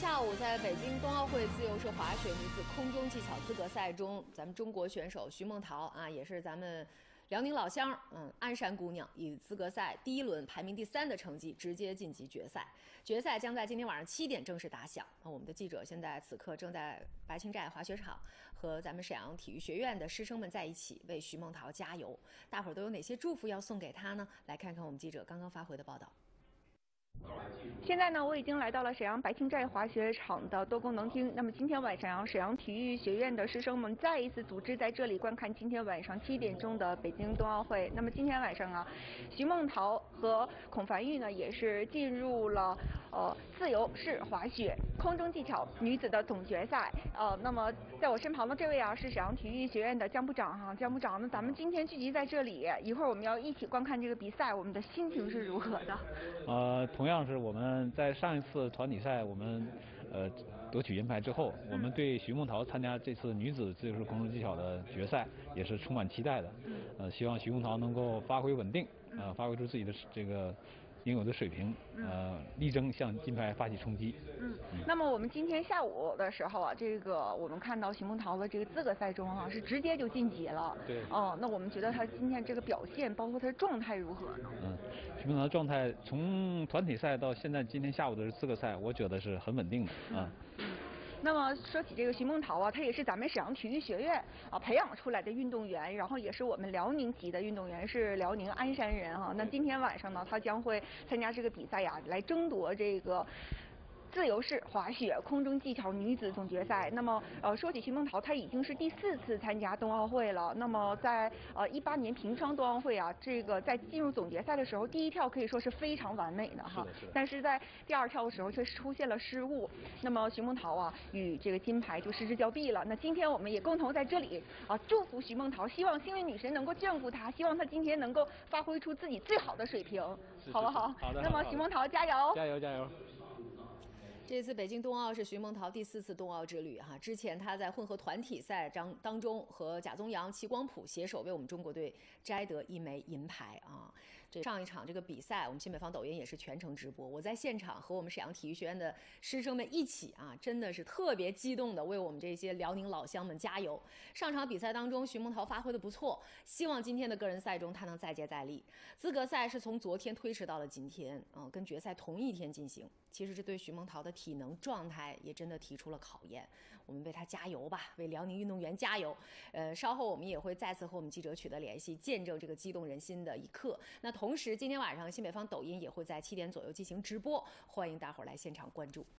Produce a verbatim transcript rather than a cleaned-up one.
下午，在北京冬奥会自由式滑雪女子空中技巧资格赛中，咱们中国选手徐梦桃啊，也是咱们辽宁老乡，嗯，鞍山姑娘，以资格赛第一轮排名第三的成绩直接晋级决赛。决赛将在今天晚上七点正式打响。那我们的记者现在此刻正在白青寨滑雪场和咱们沈阳体育学院的师生们在一起，为徐梦桃加油。大伙儿都有哪些祝福要送给她呢？来看看我们记者刚刚发回的报道。 现在呢，我已经来到了沈阳白青寨滑雪场的多功能厅。那么今天晚上，沈阳体育学院的师生们再一次组织在这里观看今天晚上七点钟的北京冬奥会。那么今天晚上啊，徐梦桃和孔凡玉呢也是进入了呃自由式滑雪空中技巧女子的总决赛。呃，那么在我身旁的这位啊是沈阳体育学院的姜部长哈，姜部长，那咱们今天聚集在这里，一会儿我们要一起观看这个比赛，我们的心情是如何的？ 呃，同样是我们在上一次团体赛我们呃夺取银牌之后，我们对徐梦桃参加这次女子自由式空中技巧的决赛也是充满期待的。呃，希望徐梦桃能够发挥稳定，呃，发挥出自己的这个应有的水平，呃，力争向金牌发起冲击。 嗯，那么我们今天下午的时候啊，这个我们看到徐梦桃的这个资格赛中啊，是直接就晋级了。 对。 哦，那我们觉得她今天这个表现，包括她的状态如何呢？ 嗯，徐梦桃的状态从团体赛到现在今天下午的资格赛，我觉得是很稳定的啊。 嗯。那么说起这个徐梦桃啊，她也是咱们沈阳体育学院啊培养出来的运动员，然后也是我们辽宁籍的运动员，是辽宁鞍山人哈、啊。那今天晚上呢，她将会参加这个比赛呀，来争夺这个自由式滑雪空中技巧女子总决赛。那么，呃，说起徐梦桃，她已经是第四次参加冬奥会了。那么在呃一八年平昌冬奥会啊，这个在进入总决赛的时候，第一跳可以说是非常完美的哈， 是的是的但是在第二跳的时候却出现了失误。那么徐梦桃啊，与这个金牌就失之交臂了。那今天我们也共同在这里啊祝福徐梦桃，希望幸运女神能够眷顾她，希望她今天能够发挥出自己最好的水平，好不好？ 好的。 那么徐梦桃加油！ 加油加油！ 这次北京冬奥是徐梦桃第四次冬奥之旅哈，之前她在混合团体赛当当中和贾宗洋、齐光普携手为我们中国队摘得一枚银牌啊。这上一场这个比赛，我们新北方抖音也是全程直播，我在现场和我们沈阳体育学院的师生们一起啊，真的是特别激动的为我们这些辽宁老乡们加油。上场比赛当中，徐梦桃发挥的不错，希望今天的个人赛中她能再接再厉。资格赛是从昨天推迟到了今天，嗯，跟决赛同一天进行。其实这对徐梦桃的体能状态也真的提出了考验，我们为她加油吧，为辽宁运动员加油。呃，稍后我们也会再次和我们记者取得联系，见证这个激动人心的一刻。那同时，今天晚上新北方抖音也会在七点左右进行直播，欢迎大伙儿来现场关注。